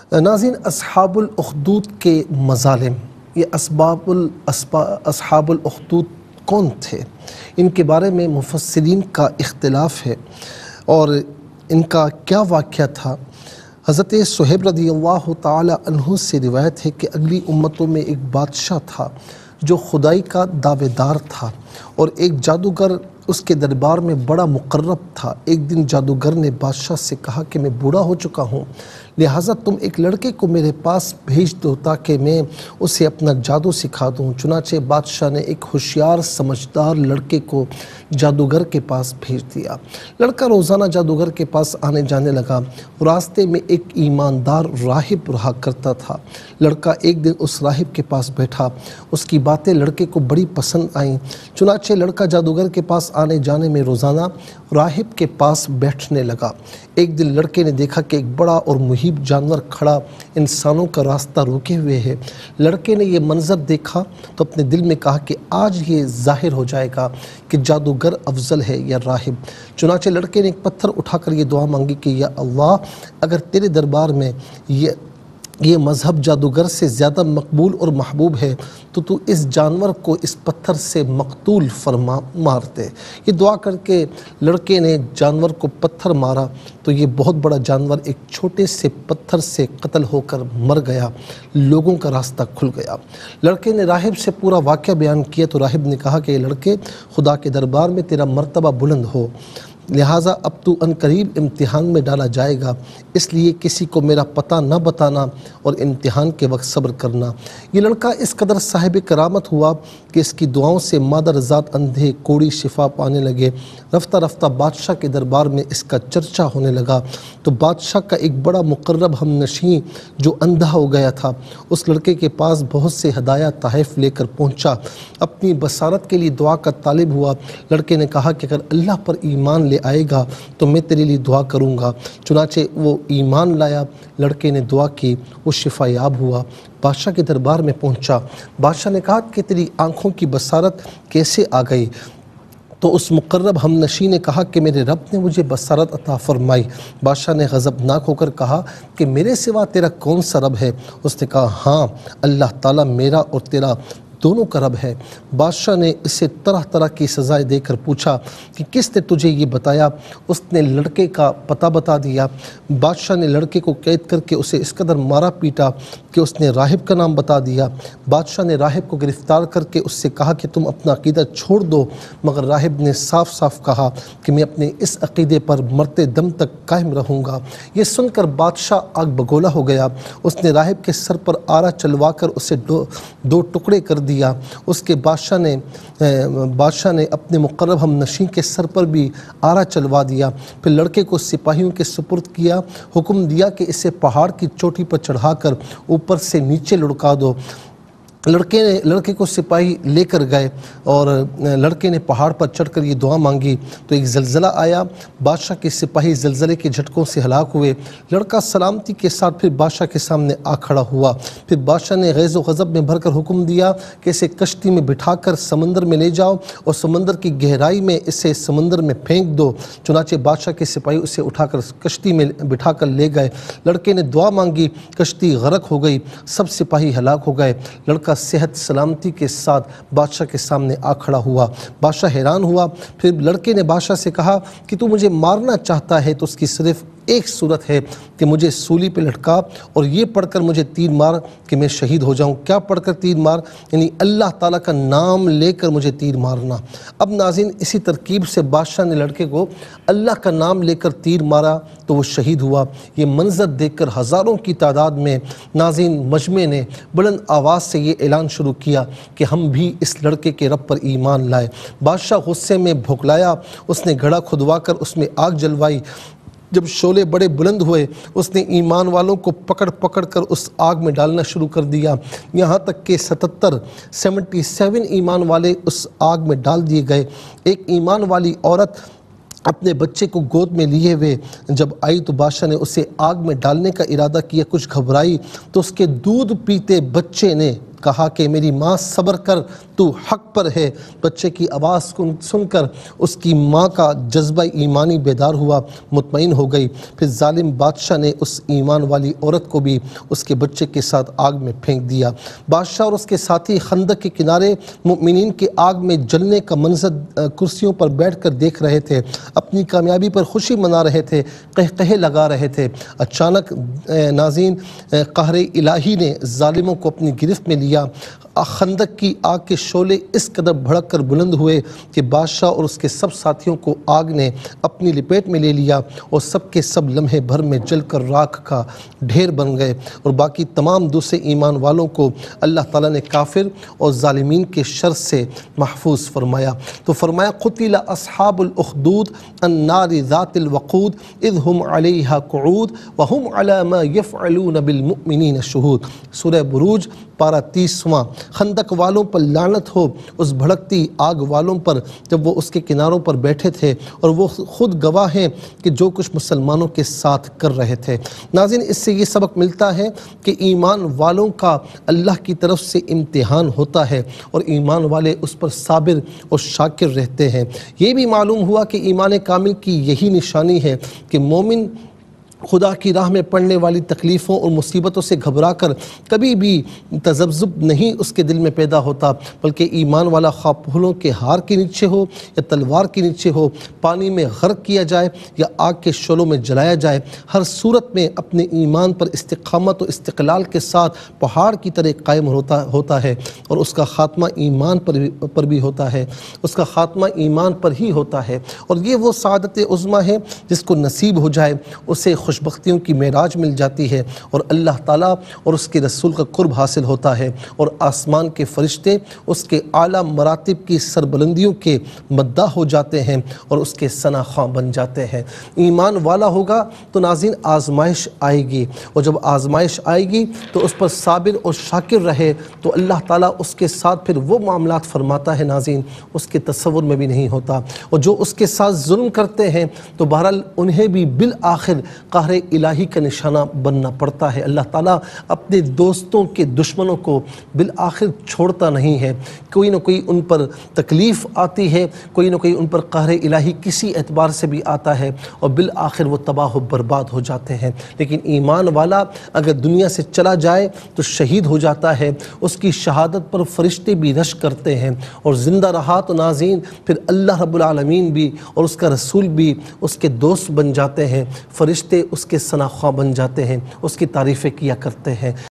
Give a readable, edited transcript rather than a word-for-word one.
ناظرین، اصحاب الاخدود کے مظالم، یہ اصحاب الاخدود کون تھے؟ ان کے بارے میں مفسرین کا اختلاف ہے اور ان کا کیا واقعہ تھا۔ حضرت صہیب رضی اللہ تعالی عنہ سے روایت ہے کہ اگلی امتوں میں ایک بادشاہ تھا جو خدائی کا دعوے دار تھا، اور ایک جادوگر اس کے دربار میں بڑا مقرب تھا۔ ایک دن جادوگر نے بادشاہ سے کہا کہ میں بوڑھا ہو چکا ہوں، لہٰذا تم ایک لڑکے کو میرے پاس بھیج دو تاکہ میں اسے اپنا جادو سکھا دوں۔ چنانچہ بادشاہ نے ایک ہوشیار سمجھدار لڑکے کو جادوگر کے پاس بھیج دیا۔ لڑکا روزانہ جادوگر کے پاس آنے جانے لگا۔ راستے میں ایک ایماندار راہب رہا کرتا تھا۔ لڑکا ایک دن اس راہب کے پاس بیٹھا، اس کی باتیں لڑکے کو بڑی پسند آئیں۔ چنانچہ لڑکا جادوگر کے پاس آنے جانے میں روزانہ راہب کے پاس بیٹھنے لگا۔ ایک دن لڑکے نے دیکھا کہ ایک بڑا اور مہیب جانور کھڑا انسانوں کا راستہ روکے ہوئے ہے۔ لڑکے نے یہ منظر دیکھا تو اپنے دل میں کہا کہ آج یہ ظاہر ہو جائے گا کہ جادوگر افضل ہے یا راہب۔ چنانچہ لڑکے نے ایک پتھر اٹھا کر یہ دعا مانگی کہ یا اللہ، اگر تیرے دربار میں یہ مذہب جادوگر سے زیادہ مقبول اور محبوب ہے تو اس جانور کو اس پتھر سے مقتول فرما مار دے۔ یہ دعا کر کے لڑکے نے جانور کو پتھر مارا تو یہ بہت بڑا جانور ایک چھوٹے سے پتھر سے قتل ہو کر مر گیا۔ لوگوں کا راستہ کھل گیا۔ لڑکے نے راہب سے پورا واقعہ بیان کیا تو راہب نے کہا کہ یہ لڑکے، خدا کے دربار میں تیرا مرتبہ بلند ہو، لہٰذا اب تو ان قریب امتحان میں ڈالا جائے گا، اس لیے کسی کو میرا پتہ نہ بتانا اور امتحان کے وقت صبر کرنا۔ یہ لڑکا اس قدر صاحب کرامت ہوا کہ اس کی دعاؤں سے مادر ذات اندھے کوڑی شفا پانے لگے۔ رفتہ رفتہ بادشاہ کے دربار میں اس کا چرچا ہونے لگا تو بادشاہ کا ایک بڑا مقرب ہم نشین جو اندھا ہو گیا تھا اس لڑکے کے پاس بہت سے ہدایہ تحائف لے کر پہنچا، اپنی بصارت کے لیے دعا کا طالب ہوا۔ لڑکے نے کہا کہ اگر اللہ پر ایمان لے آئے گا تو میں تیرے لیے دعا کروں گا۔ چنانچہ وہ ایمان لایا، لڑکے نے دعا کی، وہ شفا یاب ہوا۔ بادشاہ کے دربار میں پہنچا۔ بادشاہ نے کہا کہ تیری آنکھوں کی بصارت کیسے آ گئی؟ تو اس مقرب ہم نشین نے کہا کہ میرے رب نے مجھے بصارت عطا فرمائی۔ بادشاہ نے غضبناک ہو کر کہا کہ میرے سوا تیرا کون سا رب ہے؟ اس نے کہا ہاں، اللہ تعالیٰ میرا اور تیرا دونوں کا رب ہے۔ بادشاہ نے اسے طرح طرح کی سزائیں دے کر پوچھا کہ کس نے تجھے یہ بتایا؟ اس نے لڑکے کا پتہ بتا دیا۔ بادشاہ نے لڑکے کو قید کر کے اسے اس قدر مارا پیٹا کہ اس نے راہب کا نام بتا دیا۔ بادشاہ نے راہب کو گرفتار کر کے اس سے کہا کہ تم اپنا عقیدہ چھوڑ دو، مگر راہب نے صاف صاف کہا کہ میں اپنے اس عقیدے پر مرتے دم تک قائم رہوں گا۔ یہ سن کر بادشاہ آگ بگولا ہو گیا۔ اس نے راہب کے سر پر آرا چلوا کر اسے دو ٹکڑے کر دیا۔ اس کے بادشاہ نے اپنے مقرب ہم نشین کے سر پر بھی آرا چلوا دیا۔ پھر لڑکے کو سپاہیوں کے سپرد کیا، حکم دیا کہ اسے پہاڑ کی چوٹی پر چڑھا کر اوپر سے نیچے لڑکا دو۔ لڑکے کو سپاہی لے کر گئے اور لڑکے نے پہاڑ پر چڑھ کر یہ دعا مانگی تو ایک زلزلہ آیا۔ بادشاہ کے سپاہی زلزلے کے جھٹکوں سے ہلاک ہوئے۔ لڑکا سلامتی کے ساتھ پھر بادشاہ کے سامنے آ کھڑا ہوا۔ پھر بادشاہ نے غیظ و غضب میں بھر کر حکم دیا کہ اسے کشتی میں بٹھا کر سمندر میں لے جاؤ اور سمندر کی گہرائی میں اسے سمندر میں پھینک دو۔ چنانچہ بادشاہ کے سپاہی اسے اٹھا کر کشتی میں بٹھا کر لے گئے۔ لڑکے نے دعا مانگی، کشتی غرق ہو گئی، سب سپاہی ہلاک ہو گئے۔ لڑکا صحت سلامتی کے ساتھ بادشاہ کے سامنے آ کھڑا ہوا۔ بادشاہ حیران ہوا۔ پھر لڑکے نے بادشاہ سے کہا کہ تو مجھے مارنا چاہتا ہے تو اس کی صرف ایک صورت ہے کہ مجھے سولی پہ لٹکا اور یہ پڑھ کر مجھے تیر مار کہ میں شہید ہو جاؤں۔ کیا پڑھ کر تیر مار؟ یعنی اللہ تعالیٰ کا نام لے کر مجھے تیر مارنا۔ اب ناظرین، اسی ترکیب سے بادشاہ نے لڑکے کو اللہ کا نام لے کر تیر مارا تو وہ شہید ہوا۔ یہ منظر دیکھ کر ہزاروں کی تعداد میں ناظرین مجمع نے بلند آواز سے یہ اعلان شروع کیا کہ ہم بھی اس لڑکے کے رب پر ایمان لائے۔ بادشاہ غصے میں بھوکلایا، اس نے گڑھا کھدوا کر اس میں آگ جلوائی۔ جب شعلے بڑے بلند ہوئے اس نے ایمان والوں کو پکڑ پکڑ کر اس آگ میں ڈالنا شروع کر دیا، یہاں تک کہ 77 ایمان والے اس آگ میں ڈال دیے گئے۔ ایک ایمان والی عورت اپنے بچے کو گود میں لیے ہوئے جب آئی تو بادشاہ نے اسے آگ میں ڈالنے کا ارادہ کیا، کچھ گھبرائی تو اس کے دودھ پیتے بچے نے کہا کہ میری ماں صبر کر، تو حق پر ہے۔ بچے کی آواز سن کر اس کی ماں کا جذبہ ایمانی بیدار ہوا، مطمئن ہو گئی۔ پھر ظالم بادشاہ نے اس ایمان والی عورت کو بھی اس کے بچے کے ساتھ آگ میں پھینک دیا۔ بادشاہ اور اس کے ساتھی خندق کے کنارے مومنین کے آگ میں جلنے کا منظر کرسیوں پر بیٹھ کر دیکھ رہے تھے، اپنی کامیابی پر خوشی منا رہے تھے، قہقہے لگا رہے تھے۔ اچانک ناظرین قہر الہی نے ظالموں کو اپنی گرفت میں لیا۔ خندق کی آگ کے شعلے اس قدر بھڑک کر بلند ہوئے کہ بادشاہ اور اس کے سب ساتھیوں کو آگ نے اپنی لپیٹ میں لے لیا اور سب کے سب لمحے بھر میں جل کر راکھ کا ڈھیر بن گئے، اور باقی تمام دوسرے ایمان والوں کو اللہ تعالیٰ نے کافر اور ظالمین کے شر سے محفوظ فرمایا۔ تو فرمایا قتل اصحاب الاخدود النار ذات الوقود اذ هم علیہا قعود وهم علی ما یفعلون بالمؤمنین شہود۔ سورہ بروج پارہ 30واں۔ خندق والوں پر لعنت ہو، اس بھڑکتی آگ والوں پر جب وہ اس کے کناروں پر بیٹھے تھے، اور وہ خود گواہ ہیں کہ جو کچھ مسلمانوں کے ساتھ کر رہے تھے۔ ناظرین اس سے یہ سبق ملتا ہے کہ ایمان والوں کا اللہ کی طرف سے امتحان ہوتا ہے، اور ایمان والے اس پر صابر اور شاکر رہتے ہیں۔ یہ بھی معلوم ہوا کہ ایمان کامل کی یہی نشانی ہے کہ مومن خدا کی راہ میں پڑنے والی تکلیفوں اور مصیبتوں سے گھبرا کر کبھی بھی تذبذب نہیں اس کے دل میں پیدا ہوتا، بلکہ ایمان والا خواہ پھولوں کے ہار کے نیچے ہو یا تلوار کے نیچے ہو، پانی میں غرق کیا جائے یا آگ کے شعلوں میں جلایا جائے، ہر صورت میں اپنے ایمان پر استقامت و استقلال کے ساتھ پہاڑ کی طرح قائم ہوتا ہے، اور اس کا خاتمہ ایمان پر بھی ہوتا ہے، اس کا خاتمہ ایمان پر ہی ہوتا ہے، اور یہ وہ سعادت عظمیٰ ہے جس کو نصیب ہو جائے اسے خوشبختیوں کی معراج مل جاتی ہے، اور اللہ تعالیٰ اور اس کے رسول کا قرب حاصل ہوتا ہے، اور آسمان کے فرشتے اس کے اعلیٰ مراتب کی سربلندیوں کے مداح ہو جاتے ہیں اور اس کے ثنا خواں بن جاتے ہیں۔ ایمان والا ہوگا تو ناظرین آزمائش آئے گی، اور جب آزمائش آئے گی تو اس پر صابر اور شاکر رہے تو اللہ تعالیٰ اس کے ساتھ پھر وہ معاملات فرماتا ہے ناظرین اس کے تصور میں بھی نہیں ہوتا، اور جو اس کے ساتھ ظلم کرتے ہیں تو بہرحال انہیں بھی بالآخر قہر الہی کا نشانہ بننا پڑتا ہے۔ اللہ تعالیٰ اپنے دوستوں کے دشمنوں کو بالآخر چھوڑتا نہیں ہے، کوئی نہ کوئی ان پر تکلیف آتی ہے، کوئی نہ کوئی ان پر قہر الہی کسی اعتبار سے بھی آتا ہے، اور بالآخر وہ تباہ و برباد ہو جاتے ہیں۔ لیکن ایمان والا اگر دنیا سے چلا جائے تو شہید ہو جاتا ہے، اس کی شہادت پر فرشتے بھی رش کرتے ہیں، اور زندہ رہا تو ناظرین پھر اللہ رب العالمین بھی اور اس کا رسول بھی اس کے دوست بن جاتے ہیں، فرشتے اس کے ثنا خواں بن جاتے ہیں، اس کی تعریفیں کیا کرتے ہیں۔